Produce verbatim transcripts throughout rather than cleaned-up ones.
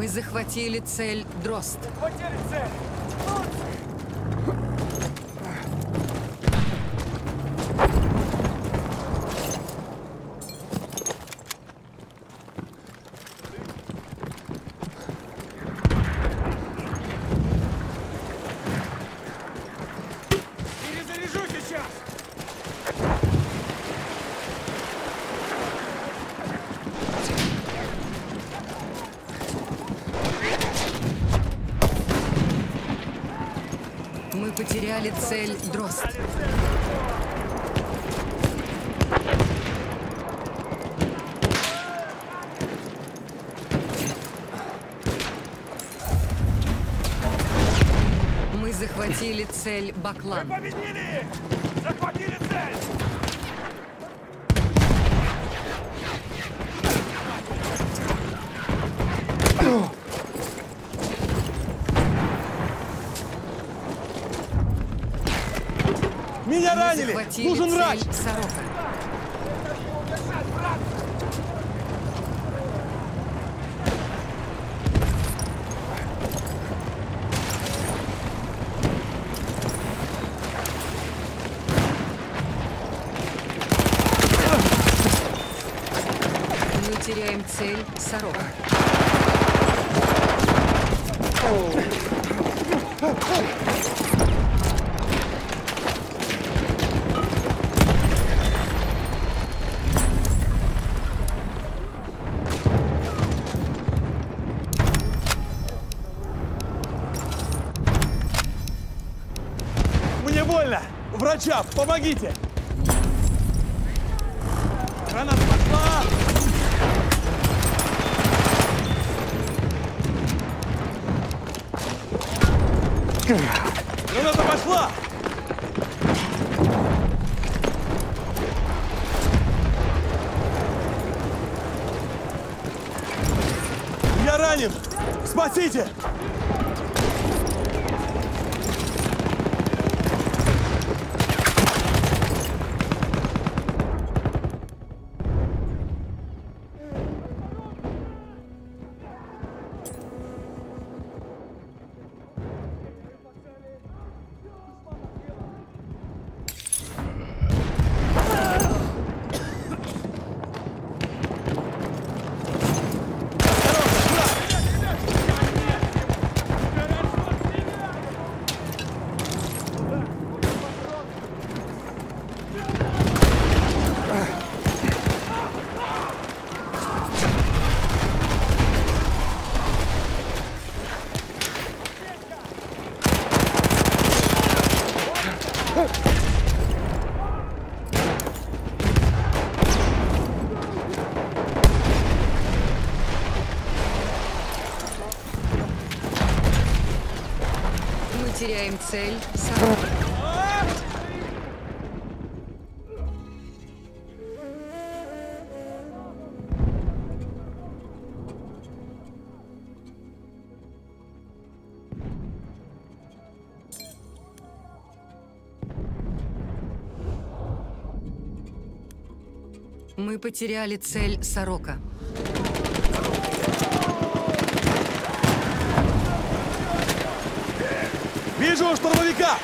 Мы захватили цель Дрозд. Захватили цель! Перезаряжу сейчас! Мы потеряли цель Дрозд. Мы захватили цель Баклан. Мы победили! Захватили цель! Меня Мы ранили! захватили Нужен врач! цель Сорока. Мы теряем цель Сорока. Мне больно! Врача, помогите! Граната пошла! Граната пошла! Я ранен! Спасите! Мы теряем цель Сорока. Мы потеряли цель Сорока. Вижу штурмовика!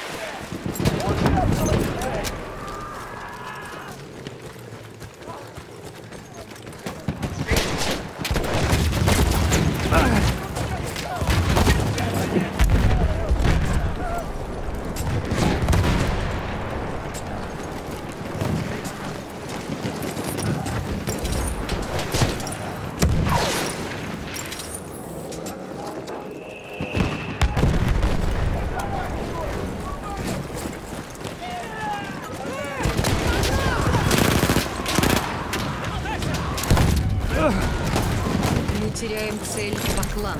Мы теряем цель Баклан.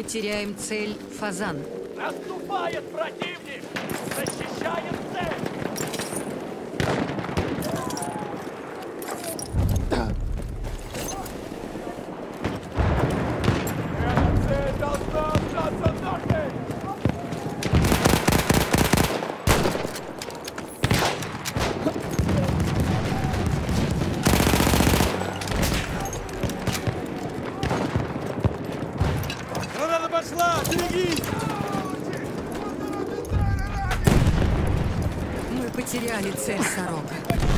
теряем цель Фазан. Наступает противник! Защищаем цель! Эта цель должна остаться нашей! Граната пошла! Берегись! Мы потеряли цель Сорока.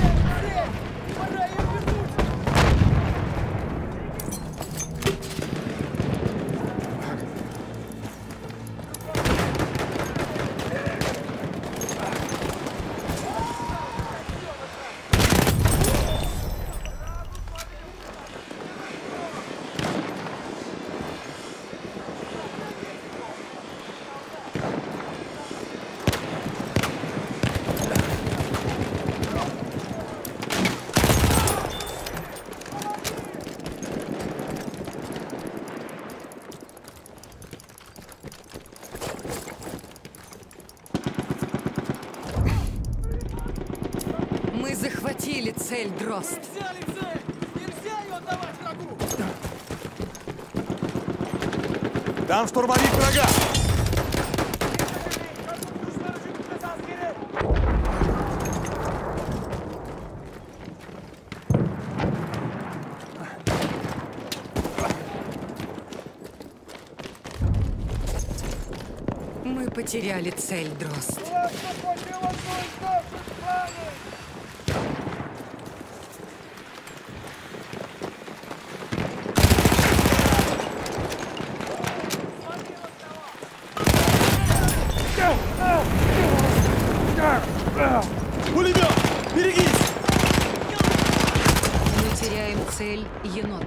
Мы захватили цель Дрозд. Взяли цель! Нельзя ее отдавать врагу! Там штурмовик врага! Мы потеряли цель Дрозд. Пулемет! Берегись! Мы теряем цель Енот.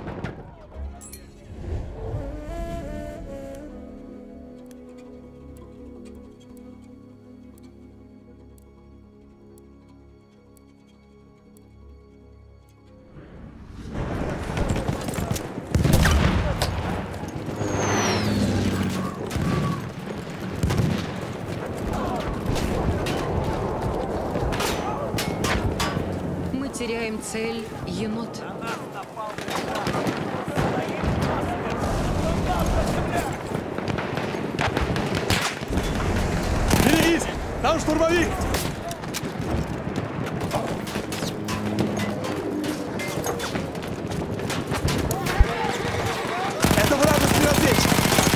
Мы теряем цель Енот. Берегись! Там штурмовик! Это вражеский разведчик!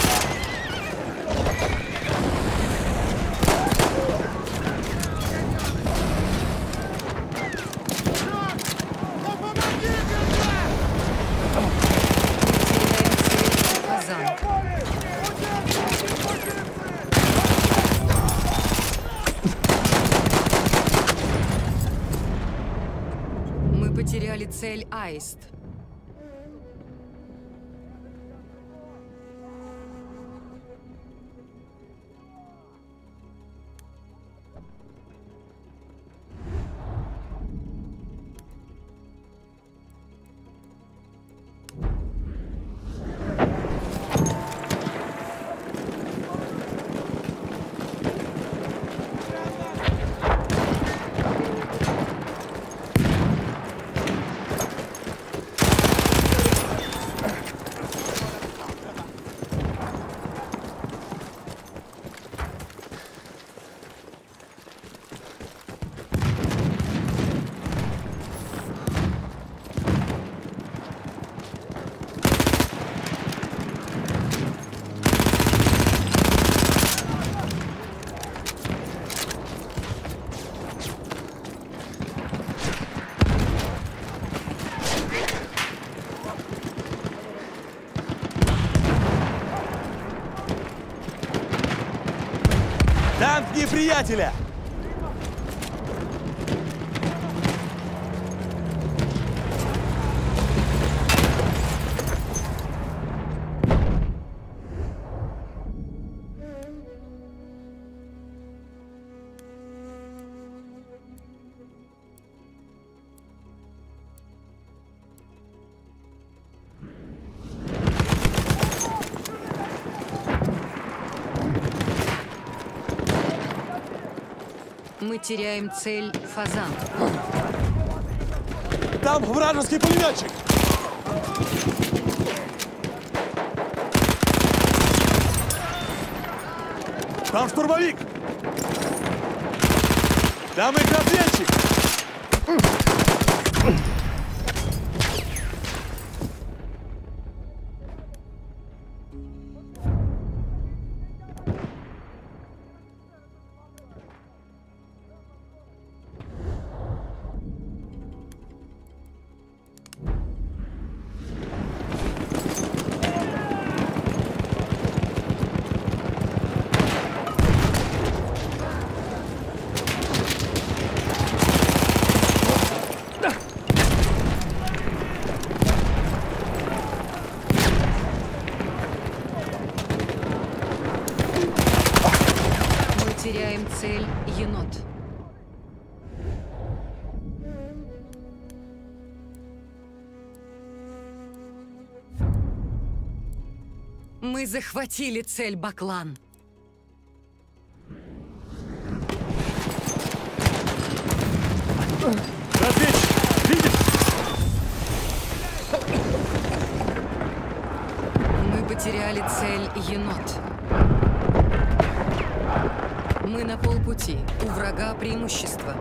Теряем цель Фазан. Мы потеряли цель Аист. Танк неприятеля! Мы теряем цель Фазан. Там вражеский пулеметчик! Там штурмовик! Там их разведчик! Теряем цель енот. Мы захватили цель Баклан. Разведчик! Видишь? Мы потеряли цель енот. Мы на полпути. У врага преимущество.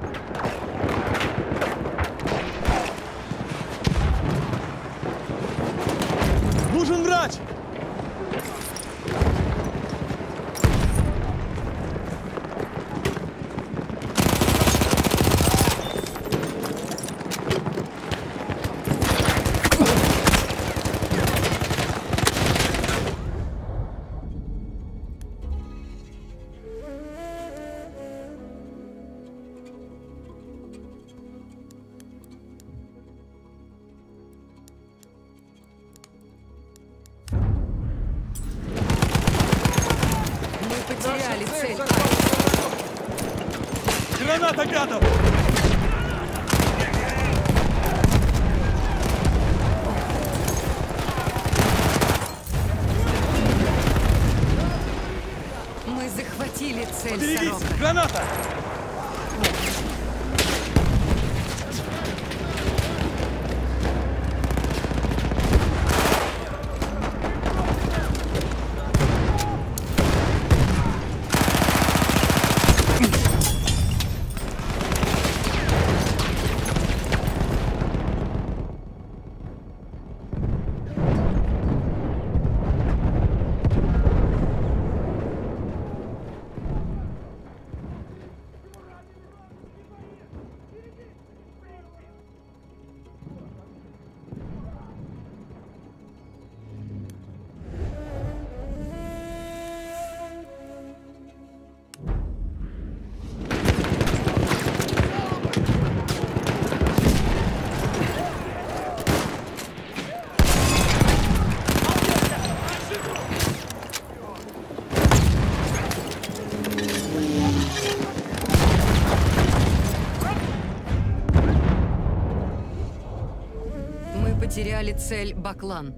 Нужен врач! Потеряли цель. Граната гадов! Мы захватили цель. Берегись! Сорока. Граната! Потеряли цель Баклан.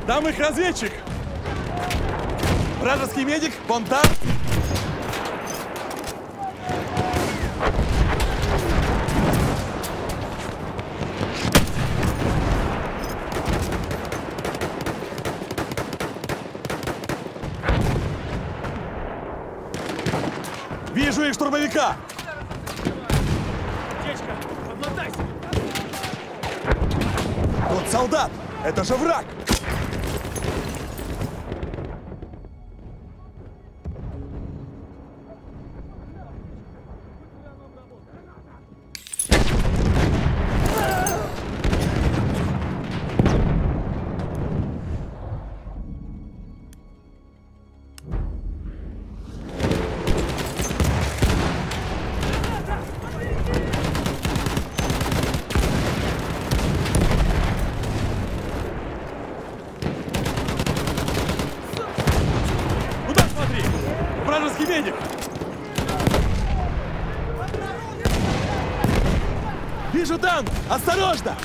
Там их разведчик! Вражеский медик, вон там! Вижу их штурмовика! Аптечка, подмотайся! Тот солдат! Это же враг! Вражеский медик! Вижу танк! Осторожно!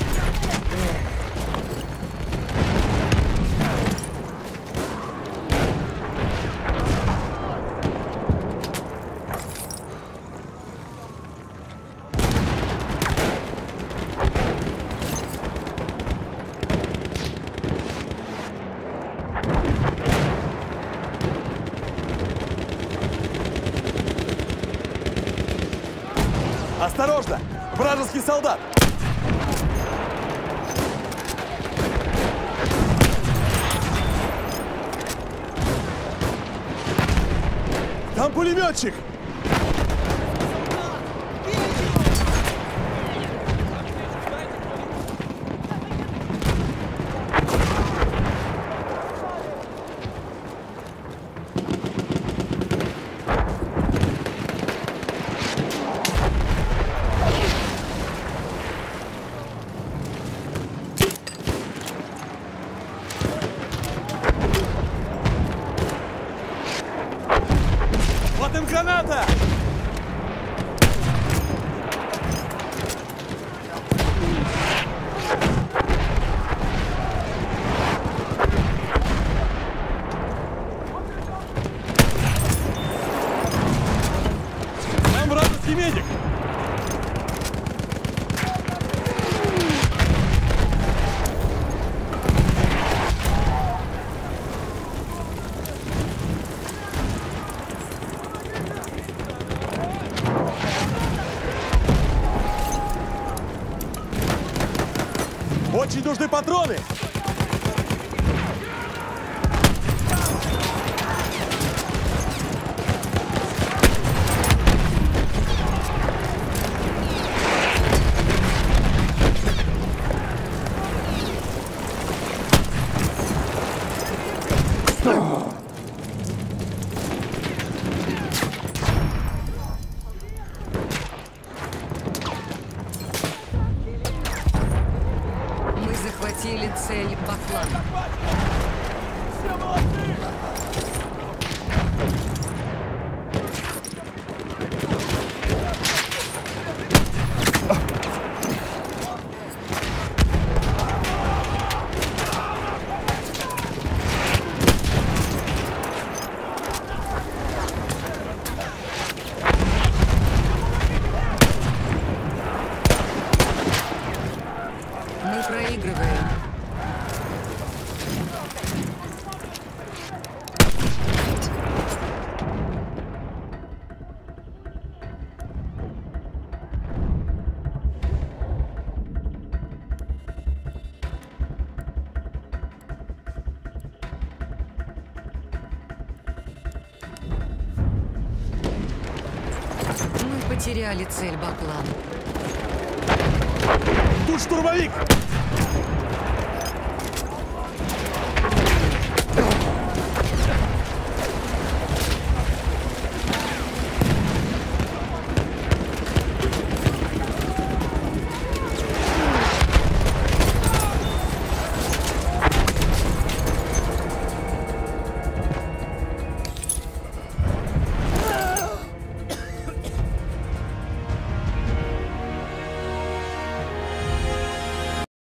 Осторожно! Вражеский солдат! Там пулеметчик! Вот им граната! Там вражеский медик! Очень нужны патроны! Захватили цель Баклан. Все молодцы! Мы проигрываем. Мы потеряли цель Баклан. Тут штурмовик!